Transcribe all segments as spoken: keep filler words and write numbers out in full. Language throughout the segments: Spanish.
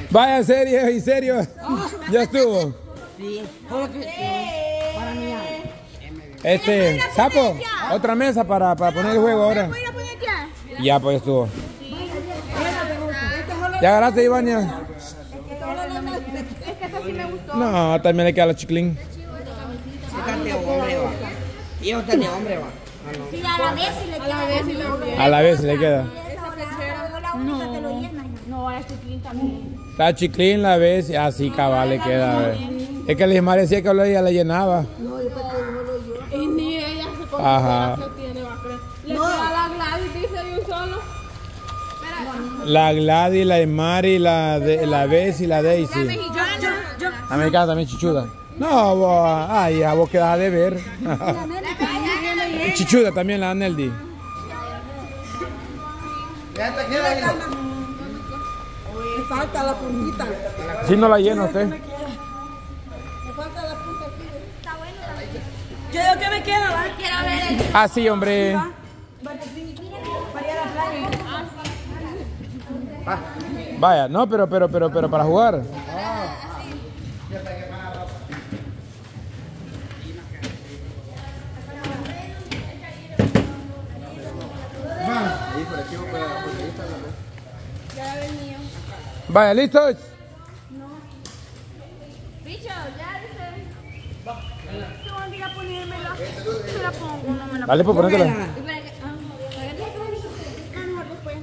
Vaya, en serio, en serio. Ya estuvo. Sí. Para mí. Este, Sapo, otra mesa para, para poner el juego ahora. Ya, pues estuvo. ¿Ya agarraste, Ivania? Es que esa sí me gustó. No, también le queda la chiclín. Y otra de hombre, va. Sí, a la vez sí le queda. A la vez sí le queda. A la vez le queda. No, no, a la chiclín también. La chiclín la vez, así cabal le queda. A ver. Es que Lismar decía que ella la llenaba. Y ni ella se conoce Ajá. la que tiene, va a creer. Le queda la Gladys, dice de un solo. La Gladys, la Mari, la, de, la Bess y la Daisy. La mexicana también chichuda. No, vos, ay, a vos quedás de ver. Chichuda también la Neldy. Me falta la puntita. Si no la llena usted. Me falta la punta aquí. Está bueno. Yo digo que me queda, ¿va? Quiero ver el... Ah, sí, hombre. Vaya, no, pero, pero, pero, pero para jugar. Vaya, ¿listos? Bicho, ya dice. Tú olvida ponérmela. Yo la pongo, no me la Vale, pues ponértela. pongo. Espera que- ah, ah, mejor después.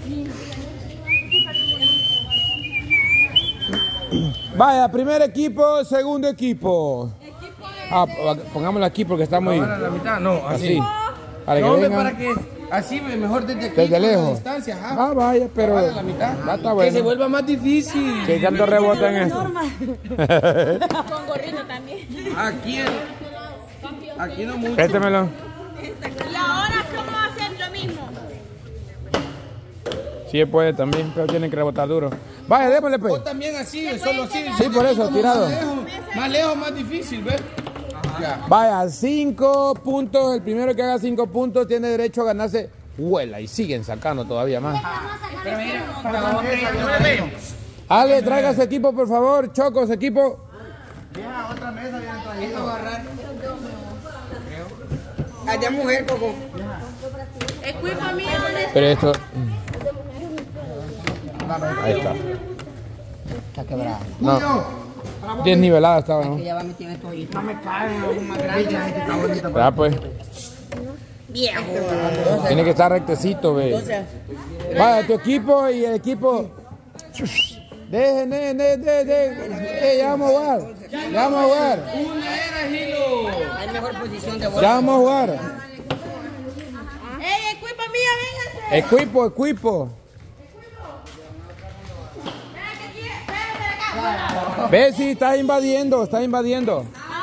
Vaya, primer equipo, segundo equipo. Ah, pongámoslo aquí porque está muy... Ahora la mitad, no, así. Así. Para que No, hombre, vengan para que así mejor desde aquí. desde con la lejos. distancia, ajá. Ah, vaya, pero... Ahora la mitad. Ah, está Que bueno. se vuelva más difícil. ¿Qué tanto rebota en esto? Con gorrito también. Aquí, aquí no mucho. Préstemelo. Y ahora, ¿cómo hacer lo mismo? Sí, puede también, pero tienen que rebotar duro. Vaya, démosle pues. Vos también así, solo así. Sí, por eso, Como tirado. Más lejos, más lejos, más difícil, ¿ves? Ya. Vaya, cinco puntos. El primero que haga cinco puntos tiene derecho a ganarse huela y siguen sacando todavía más. Ale, traiga su equipo, por favor. Choco, su equipo. Allá mujer, Coco. Escucha mía, Pero esto... Ahí está. Está quebrada. No. Desnivelada estaba, ¿no? Que ya va metiendo esto ahí. No me cae, algo más grande. Ya, pues. Viejo. Tiene que estar rectecito, ve. Vaya, tu equipo y el equipo. Dejen, dejen, dejen, dejen. Eh, ya vamos a jugar. Ya vamos a jugar. Una era, Gilo. Hay mejor posición de bola. Ya vamos a jugar. ¡Ey, escucha mía, véngase! Equipo, equipo. Ve si está invadiendo, está invadiendo.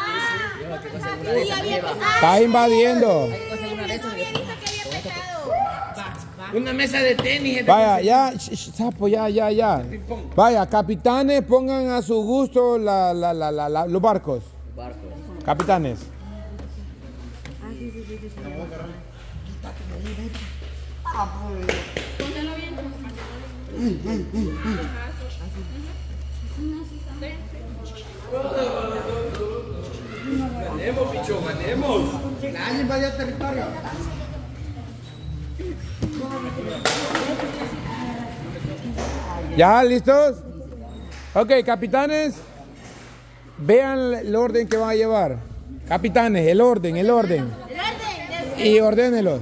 Está invadiendo. Una mesa de tenis. Vaya, ya, sh, sh, sapo, ya, ya, ya. Vaya, capitanes, pongan a su gusto la, la, la, la, la- los barcos. Capitanes. Ganemos, bicho, ganemos. Nadie vaya a territorio. ¿Ya listos? Ok, capitanes, vean el orden que van a llevar. Capitanes, el orden, el orden. Y ordénelos.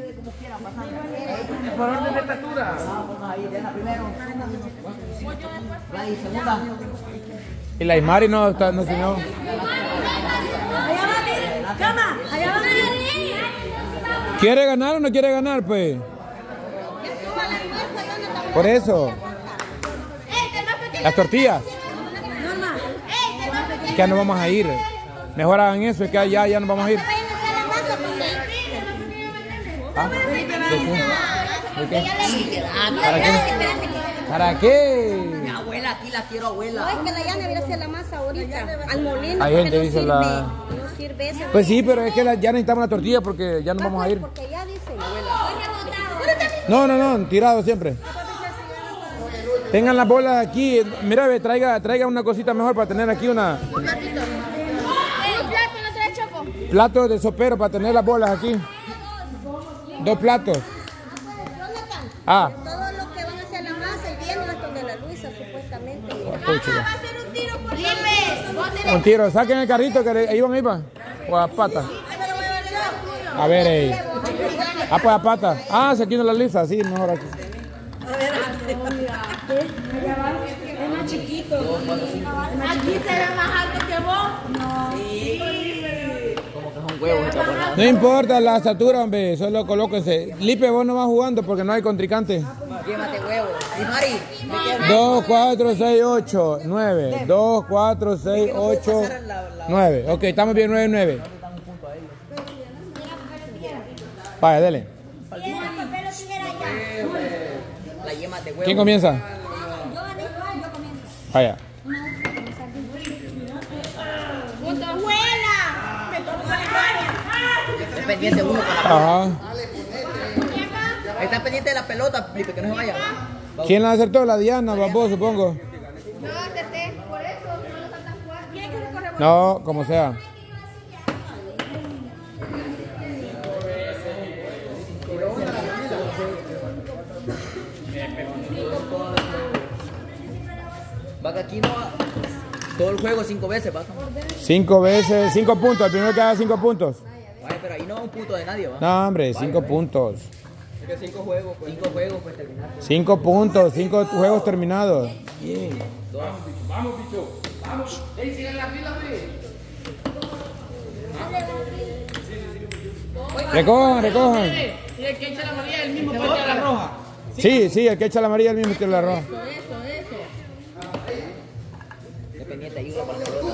Por orden de estatura. Ahí, segunda. Y la Ismari no está, no, si no. Allá va, miren. Cama, allá va, miren. ¿Quiere ganar o no quiere ganar, pues? Por eso. Las tortillas. Que ya no vamos a ir. Mejor hagan eso, es que allá ya no vamos a ir. ¿Ah? ¿De qué? ¿De qué? ¿Para qué? ¿Para qué? Mi abuela, aquí la quiero, abuela. No, es que la llana debería hacer la masa ahorita. Al molino. Hay porque gente no dice sirve. la- No sirve eso. Pues sí, pero es que la- ya necesitamos la tortilla porque ya no vamos a ir. Porque ya dice. No, no, no, tirado siempre. Tengan las bolas aquí. Mira, ve, traiga, traiga una cosita mejor para tener aquí una... Un platito. Un plato, ¿no trae choco? Plato de sopero para tener las bolas aquí. Dos platos. Ah. Todo lo que van a hacer la masa, el viernes esto de la Luisa, supuestamente. Va a hacer un tiro por Limes. Un tiro. Saquen el carrito que ahí van, ahí va. O a pata. A ver, ey. Ah, pues a pata. Ah, se aquí no la lisa. Sí, mejor aquí. Es más chiquito. Aquí se ve más alto que vos. No. Como que son huevos esta bola. No importa la estatura, hombre. Solo colóquense. Lipe, vos no vas jugando porque no hay contrincante. Llévate huevos. Y Mari, me quedo. dos, cuatro, seis, ocho, nueve. dos, cuatro, seis, ocho, nueve. Ok, estamos bien, nueve, nueve. Vaya, dele. La yema de huevo. ¿Quién comienza? Yo gané, yo comienzo. Vaya. ¡Abuela! Me tocó la Está pendiente uno con la Ajá. Ahí está pendiente de la pelota, Felipe, que no se vaya. ¿Quién la acertó? La Diana, vos, supongo. Yo acerté, por eso no lo están tan fuerte. ¿Quién quiere correr? No, como sea. Va que aquí no. Todo el juego cinco veces, va. Cinco veces, cinco puntos. El primero que haga cinco puntos. Vaya, pero ahí no va un punto de nadie, va. No, hombre, cinco puntos. Es que cinco juegos, pues. Cinco juegos, pues terminar. Cinco puntos, cinco juegos terminados. Vamos, bicho. Vamos. Ey, sigan la fila, güey. Recojan, recojan. Y el que echa la amarilla es el mismo que echa la roja. Sí, sí, el que echa la amarilla es el mismo que la roja. Dependiente, ayuda para la pelota.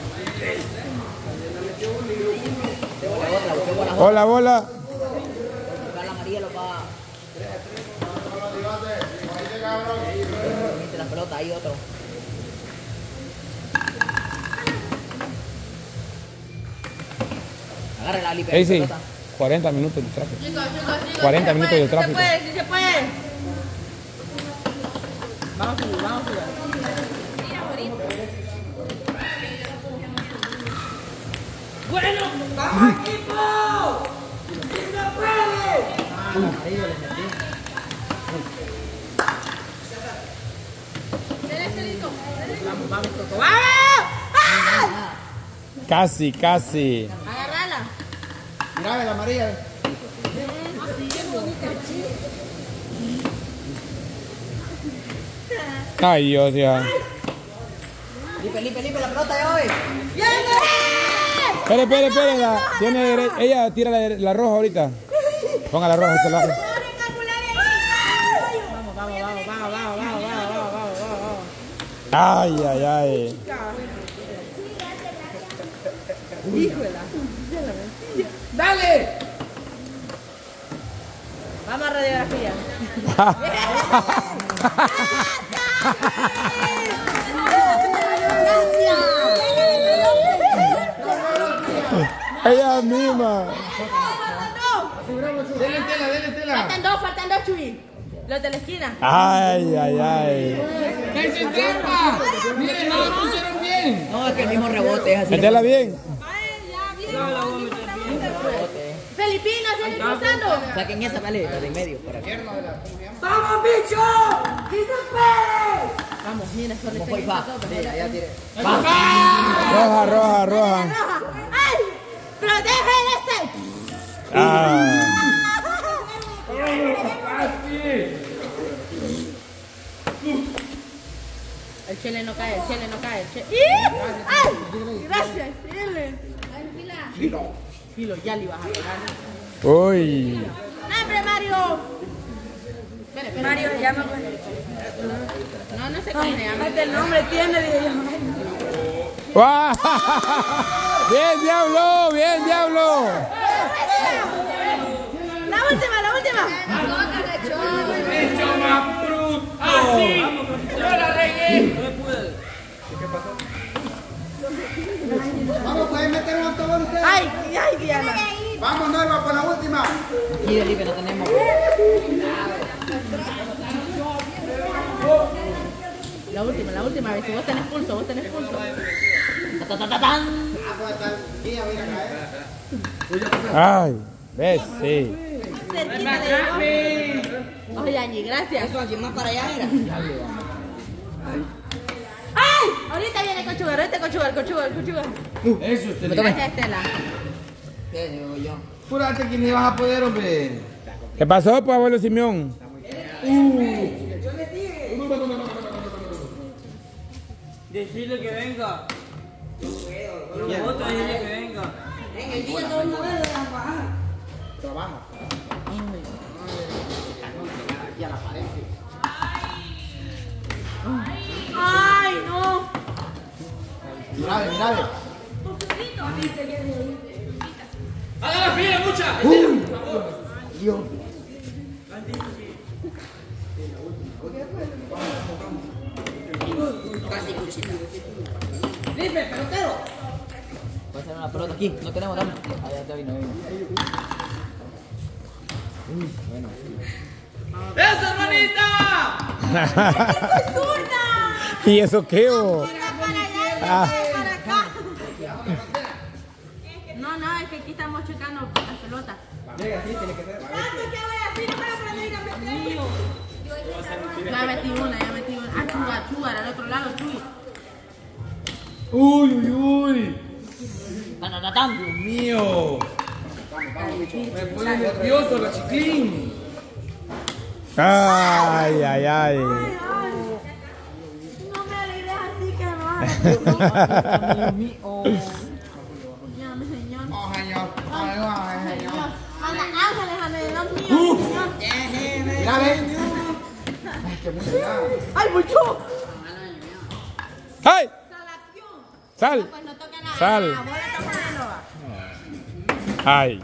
De bola a otra, busqué bola a otra. Hola, bola. Buscar la amarilla lo va. Permite la pelota, ahí otro. Agarre la libre. Ahí sí, cuarenta minutos de tráfico. cuarenta minutos de tráfico. Sí se puede. Vamos a subir, vamos a subir. Bueno, vamos equipo. ¡Sí se puede! Vamos, vamos, Coco. ¡Vamos! ¡Ah! Casi, casi. Agárrala. Grave la amarilla. Ay, Dios, ya. Lipe, lipe, lipe la pelota ya hoy. Espere, espere, espere. La, tiene dere- ella tira la, la roja ahorita. Ponga la roja, este lado. Vamos, vamos, vamos, vamos, vamos, vamos, vamos, vamos, vamos, vamos. Ay, ay, ay. ¡Dale! Vamos a radiografía. Ella misma. Dele tela, dele tela. Faltan dos, faltan dos, Chuy. Los de la esquina. Ay, ay, ay. ¡Que se trampa! Miren, no lo pusieron bien. No, es que el mismo rebote es así. Métela bien. Felipino, sigue cruzando. Saquen esa, vale, la de en medio. Para que... ¡Vamos, bicho! ¡Sí se puede! Vamos, mira, solo ¿Cómo fue? Va. Sí, allá tire. Roja, roja, roja. ¡Ay! ¡Pero dejen ese! Ah. El chile no cae, el chile no cae. El chile. ¡Ay! Gracias, chile. Filo. Filo, ya le ibas a pegar. Uy. ¡Nombre, Mario! Espera, espera. Mario, ya me acuerdo. No, no sé cómo se llama. Hasta el nombre tiene, digo yo. ¡Guau! Bien, diablo, bien, diablo. La última, la última. ¡Hecho más bruto! ¡Así! ¡Yo la regué! Vamos, pueden meter un autobús ustedes. Ay, ay, Diana. Vamos, Norma, por la última. Aquí de libre no tenemos. la última, la última vez. Si vos tenés pulso, vos tenés pulso. Ta, ta, ta, ta, tan. Ay, ves, sí. Cerquita de vos. Oye, Angie, gracias. Eso aquí más para allá era. ¡Ay! Ahorita viene Cochugar, ahorita Cochugar, Cochugar, Cochugar. Eso, te Me lo tomé. Gracias, Estela. ¿Qué digo yo? Apúrate que ni vas a poder, hombre. ¿Qué pasó, pues, abuelo Simeón? Decirle que venga. Nosotros decirle que venga. En el día todo el mundo le dan bajar. ¡Ay, no! Mira, mira. ¡Haga la fila, mucha! Casi cuchita. Felipe, pelotero. Voy a hacer una pelota aquí. No tenemos, dame. Ah, ya te vino, vino. ¡Eso, hermanita! ¿Y eso qué? Oh? Ah. No, no, es que aquí estamos checando las pelotas. Ya metí una, ya metí una. Ah, Chugar, Chugar, al otro lado, Chuy. Uy, uy, uy. Tanatán. Dios mío. Me pone nervioso la chiquín. Ay, ay, ay. No me alegres así que no. Dios mío. Ya, mi señor. Oh, señor. Ay, ay, señor. Ana Ángeles, alrededor mío, señor. Mira, ve. ¡Ay, mucho! ¡Ay! Sal. Pues no toca nada. Sal. Ah, vos la estás poniendo, va. Ay.